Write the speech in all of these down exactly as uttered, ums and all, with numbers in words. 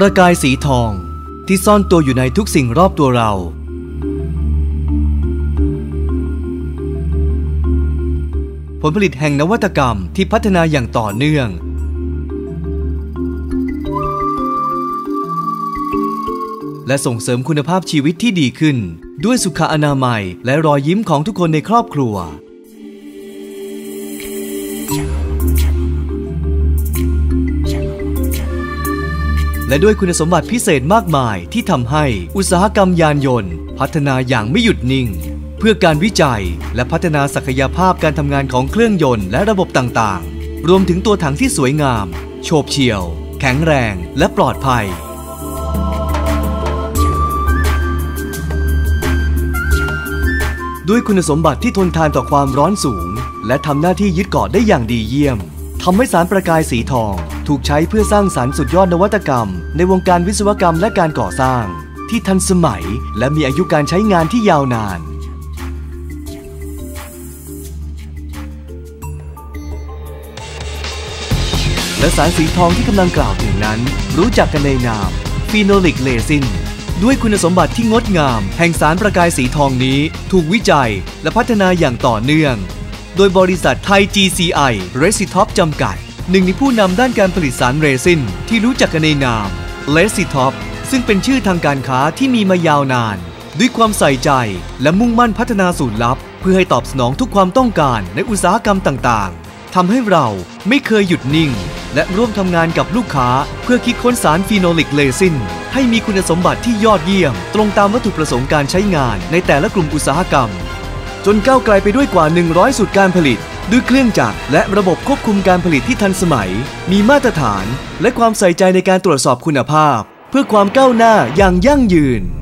ประกายสีทองที่ซ่อนตัวอยู่ในทุกสิ่งรอบตัวเราผลผลิตแห่งนวัตกรรมที่พัฒนาอย่างต่อเนื่องและส่งเสริมคุณภาพชีวิตที่ดีขึ้นด้วยสุขอนามัยและรอยยิ้มของทุกคนในครอบครัวและด้วยคุณสมบัติพิเศษมากมายที่ทำให้อุตสาหกรรมยานยนต์พัฒนาอย่างไม่หยุดนิ่งเพื่อการวิจัยและพัฒนาศักยภาพการทำงานของเครื่องยนต์และระบบต่างๆรวมถึงตัวถังที่สวยงามโฉบเฉี่ยวแข็งแรงและปลอดภัยด้วยคุณสมบัติที่ทนทานต่อความร้อนสูงและทำหน้าที่ยึดเกาะได้อย่างดีเยี่ยมทำให้สารประกายสีทองถูกใช้เพื่อสร้างสรรค์สุดยอดนวัตกรรมในวงการวิศวกรรมและการก่อสร้างที่ทันสมัยและมีอายุการใช้งานที่ยาวนานและสารสีทองที่กำลังกล่าวถึงนั้นรู้จักกันในนามฟีโนลิกเรซินด้วยคุณสมบัติที่งดงามแห่งสารประกายสีทองนี้ถูกวิจัยและพัฒนาอย่างต่อเนื่องโดยบริษัทไทย จี ซี ไอ Resitop จำกัดหนึ่งในผู้นำด้านการผลิตสารเรซินที่รู้จักกันในนาม Resitop ซึ่งเป็นชื่อทางการค้าที่มีมายาวนานด้วยความใส่ใจและมุ่งมั่นพัฒนาสูตรลับเพื่อให้ตอบสนองทุกความต้องการในอุตสาหกรรมต่างๆทำให้เราไม่เคยหยุดนิ่งและร่วมทำงานกับลูกค้าเพื่อคิดค้นสารฟีโนลิกเรซินให้มีคุณสมบัติที่ยอดเยี่ยมตรงตามวัตถุประสงค์การใช้งานในแต่ละกลุ่มอุตสาหกรรมจนก้าวไกลไปด้วยกว่าหนึ่งร้อยสูตรการผลิตด้วยเครื่องจักรและระบบควบคุมการผลิตที่ทันสมัยมีมาตรฐานและความใส่ใจในการตรวจสอบคุณภาพเพื่อความก้าวหน้าอย่างยั่งยืน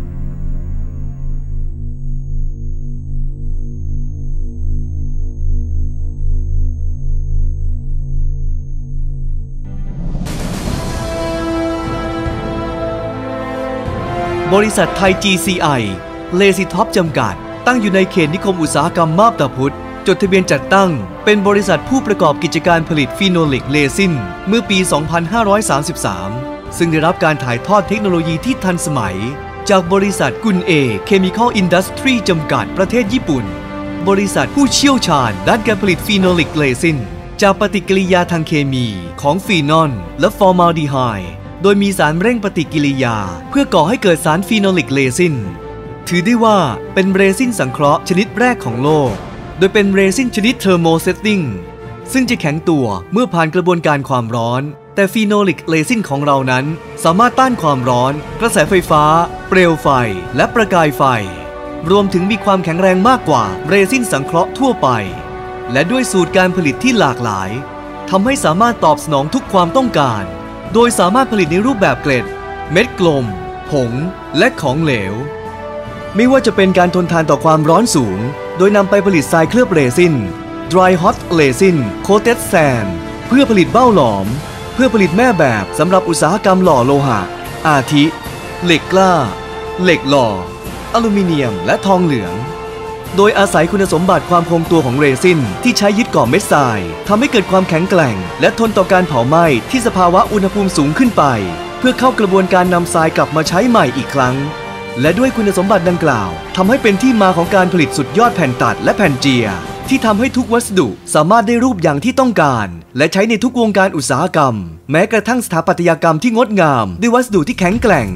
บริษัทไทย จี ซี ไอ Resitop จำกัดตั้งอยู่ในเขตนิคมอุตสาหกรรมมาบตาพุธจดทะเบียนจัดตั้งเป็นบริษัทผู้ประกอบกิจการผลิตฟีโนลิกเรซินเมื่อปี สองพันห้าร้อยสามสิบสาม ซึ่งได้รับการถ่ายทอดเทคโนโลยีที่ทันสมัยจากบริษัทกุนเอเคมีคอลอินดัสทรีจำกัดประเทศญี่ปุ่นบริษัทผู้เชี่ยวชาญด้านการผลิตฟีโนลิกเรซินจากปฏิกิริยาทางเคมีของฟีนอลและฟอร์มาลดีไฮด์โดยมีสารเร่งปฏิกิริยาเพื่อก่อให้เกิดสารฟีโนลิกเรซินถือได้ว่าเป็นเรซินสังเคราะห์ชนิดแรกของโลกโดยเป็นเรซินชนิดเทอร์โมเซตติ้งซึ่งจะแข็งตัวเมื่อผ่านกระบวนการความร้อนแต่ฟีโนลิกเรซินของเรานั้นสามารถต้านความร้อนกระแสไฟฟ้าเปลวไฟและประกายไฟรวมถึงมีความแข็งแรงมากกว่าเรซินสังเคราะห์ทั่วไปและด้วยสูตรการผลิตที่หลากหลายทำให้สามารถตอบสนองทุกความต้องการโดยสามารถผลิตในรูปแบบเกล็ดเม็ดกลมผงและของเหลวไม่ว่าจะเป็นการทนทานต่อความร้อนสูงโดยนำไปผลิตทรายเคลือบเรซิน Dry Hot Resin Coated Sand เพื่อผลิตเบ้าหลอมเพื่อผลิตแม่แบบสำหรับอุตสาหกรรมหล่อโลหะอาทิเหล็กกล้าเหล็กหล่ออลูมิเนียมและทองเหลืองโดยอาศัยคุณสมบัติความคงตัวของเรซินที่ใช้ยึดเกาะเม็ดทรายทำให้เกิดความแข็งแกร่งและทนต่อการเผาไหม้ที่สภาวะอุณหภูมิสูงขึ้นไปเพื่อเข้ากระบวนการนำทรายกลับมาใช้ใหม่อีกครั้งและด้วยคุณสมบัติดังกล่าวทำให้เป็นที่มาของการผลิตสุดยอดแผ่นตัดและแผ่นเจียร์ที่ทำให้ทุกวัสดุสามารถได้รูปอย่างที่ต้องการและใช้ในทุกวงการอุตสาหกรรมแม้กระทั่งสถาปัตยกรรมที่งดงามด้วยวัสดุที่แข็งแกร่ง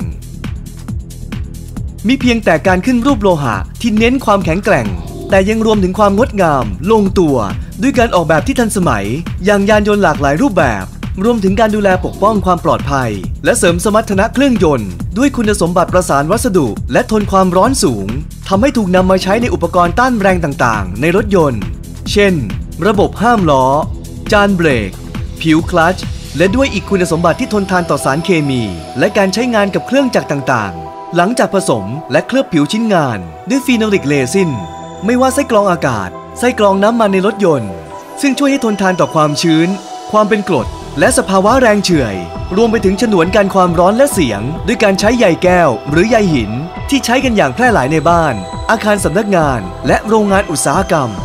มิเพียงแต่การขึ้นรูปโลหะที่เน้นความแข็งแกร่งแต่ยังรวมถึงความงดงามลงตัวด้วยการออกแบบที่ทันสมัยอย่างยานยนต์หลากหลายรูปแบบรวมถึงการดูแลปกป้องความปลอดภัยและเสริมสมรรถนะเครื่องยนต์ด้วยคุณสมบัติประสานวัสดุและทนความร้อนสูงทำให้ถูกนำมาใช้ในอุปกรณ์ต้านแรงต่างๆในรถยนต์เช่นระบบห้ามล้อจานเบรกผิวคลัตช์และด้วยอีกคุณสมบัติที่ทนทานต่อสารเคมีและการใช้งานกับเครื่องจักรต่างๆหลังจากผสมและเคลือบผิวชิ้นงานด้วยฟีโนลิกเรซินไม่ว่าไส้กรองอากาศไส้กรองน้ำมันในรถยนต์ซึ่งช่วยให้ทนทานต่อความชื้นความเป็นกรดและสภาวะแรงเฉื่อยรวมไปถึงฉนวนกันความร้อนและเสียงด้วยการใช้ใยแก้วหรือใยหินที่ใช้กันอย่างแพร่หลายในบ้านอาคารสำนักงานและโรงงานอุตสาหกรรม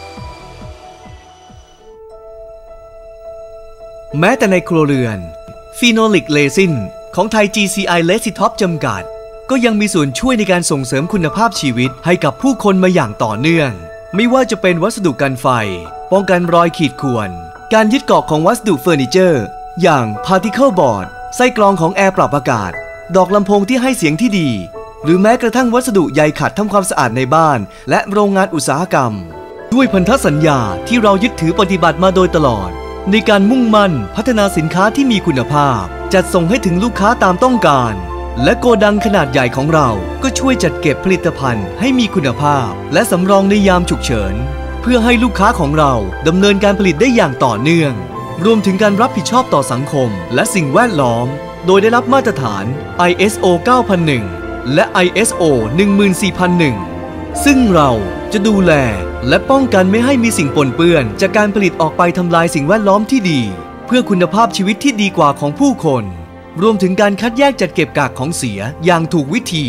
แม้แต่ในครัวเรือนฟีโนลิกเรซินของไทย จี ซี ไอ Resitop จำกัดก็ยังมีส่วนช่วยในการส่งเสริมคุณภาพชีวิตให้กับผู้คนมาอย่างต่อเนื่องไม่ว่าจะเป็นวัสดุกันไฟป้องกันรอยขีดข่วนการยึดเกาะของวัสดุเฟอร์นิเจอร์อย่าง Particle Board ไส้กรองของแอร์ปรับอากาศดอกลำโพงที่ให้เสียงที่ดีหรือแม้กระทั่งวัสดุใยขัดทำความสะอาดในบ้านและโรงงานอุตสาหกรรมด้วยพันธสัญญาที่เรายึดถือปฏิบัติมาโดยตลอดในการมุ่งมั่นพัฒนาสินค้าที่มีคุณภาพจัดส่งให้ถึงลูกค้าตามต้องการและโกดังขนาดใหญ่ของเราก็ช่วยจัดเก็บผลิตภัณฑ์ให้มีคุณภาพและสำรองในยามฉุกเฉินเพื่อให้ลูกค้าของเราดำเนินการผลิตได้อย่างต่อเนื่องรวมถึงการรับผิดชอบต่อสังคมและสิ่งแวดล้อมโดยได้รับมาตรฐาน ไอ เอส โอ เก้าพันหนึ่ง และ ไอ เอส โอ หนึ่งหมื่นสี่พันหนึ่ง ซึ่งเราจะดูแลและป้องกันไม่ให้มีสิ่งปนเปื้อนจากการผลิตออกไปทำลายสิ่งแวดล้อมที่ดีเพื่อคุณภาพชีวิตที่ดีกว่าของผู้คนรวมถึงการคัดแยกจัดเก็บกากของเสียอย่างถูกวิธี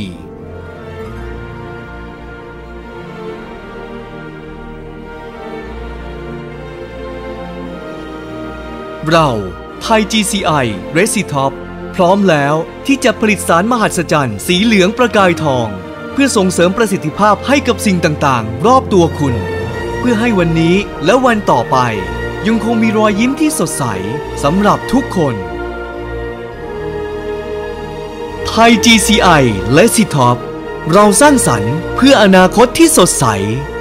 เราไทย จี ซี ไอ Resitop พร้อมแล้วที่จะผลิตสารมหัศจรรย์สีเหลืองประกายทองเพื่อส่งเสริมประสิทธิภาพให้กับสิ่งต่างๆรอบตัวคุณเพื่อให้วันนี้และวันต่อไปยังคงมีรอยยิ้มที่สดใสสำหรับทุกคนไทย จี ซี ไอ Resitop เราสร้างสรรค์เพื่ออนาคตที่สดใส